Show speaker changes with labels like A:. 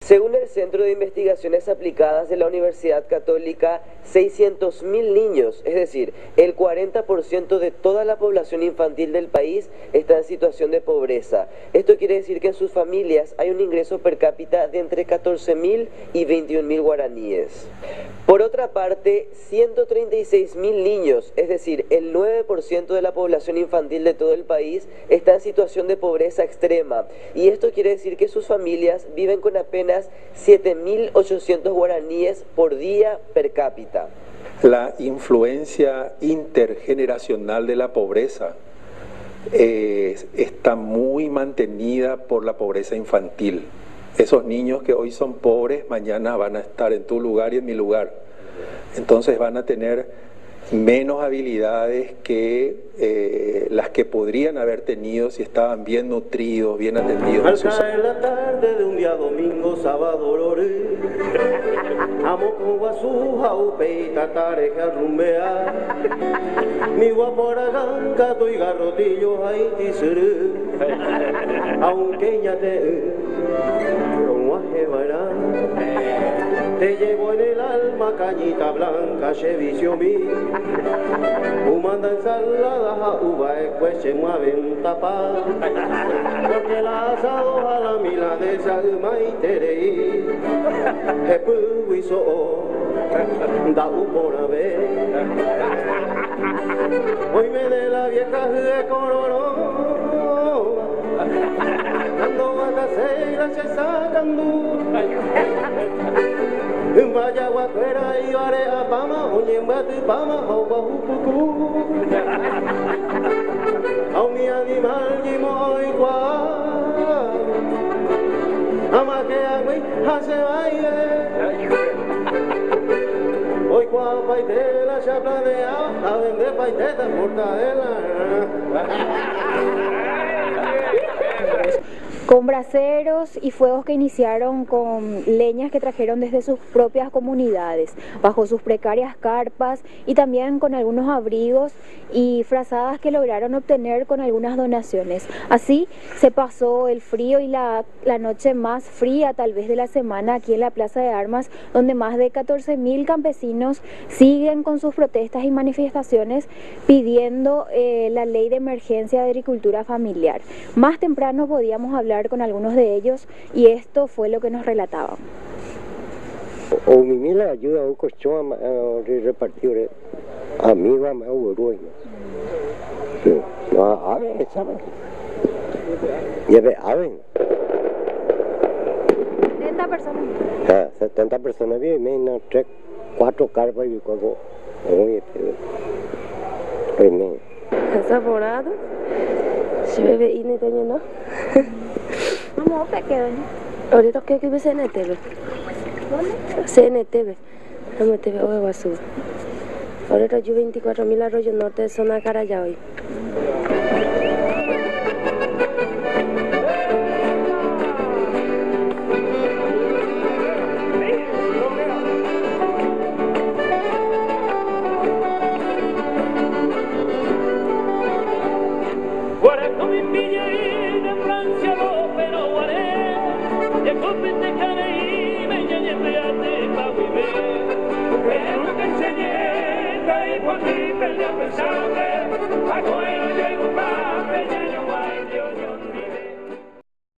A: Según el Centro de Investigaciones Aplicadas de la Universidad Católica, 600.000 niños, es decir, el 40% de toda la población infantil del país está en situación de pobreza. Esto quiere decir que en sus familias hay un ingreso per cápita de entre 14.000 y 21.000 guaraníes. Por otra parte, 136.000 niños, es decir, el 9% de la población infantil de todo el país, está en situación de pobreza extrema. Y esto quiere decir que sus familias viven con apenas 7.800 guaraníes por día per cápita.
B: La influencia intergeneracional de la pobreza está muy mantenida por la pobreza infantil. Esos niños que hoy son pobres, mañana van a estar en tu lugar y en mi lugar. Entonces van a tener menos habilidades que las que podrían haber tenido si estaban bien nutridos, bien atendidos.
C: Al caer la tarde de un día domingo, sábado, lore, amo con guasú, jaupe y tatareja rumbea, mi guapora gato y garrotillo haití seré, aunque ya te romuaje te llevo en el alma cañita blanca, chevicio mi. Humanda ensalada, uva, escueche, mueven tapa. Porque la asado a la milanesa, maitereí. Epu hizo, da upona ve. Hoy me de la vieja de cororó. Ando a casera, se sacan vaya guacuera y vare a pama, oye mbati pama, haupa hupuku. Au mi animal yimo hoy gua, ama que agui hace baile. Hoy gua paitela se planea, a vender paiteta mortadela.
D: Con braseros y fuegos que iniciaron con leñas que trajeron desde sus propias comunidades, bajo sus precarias carpas y también con algunos abrigos y frazadas que lograron obtener con algunas donaciones. Así se pasó el frío y la noche más fría tal vez de la semana aquí en la Plaza de Armas, donde más de 14.000 campesinos siguen con sus protestas y manifestaciones pidiendo la ley de emergencia de agricultura familiar. Más temprano podíamos hablar con algunos de ellos y esto fue lo que nos relataban.
E: O mi la ayuda a un cochón a repartir amigos a Uruguay. No, a ver, ¿sabes? Ya ve, a ver.
D: 70 personas.
E: 70 personas bien, menos 3, 4 carpas y cuando oye,
F: ¿Está morado? Si me ve y ni tengo no.
D: Vamos a pequeño.
F: Ahorita que ve CNTV.
D: ¿Dónde?
F: CNTV. No me TV hoy basura. Ahorita yo 24.000 Arroyo Norte de zona Caraya hoy.
G: Pensando,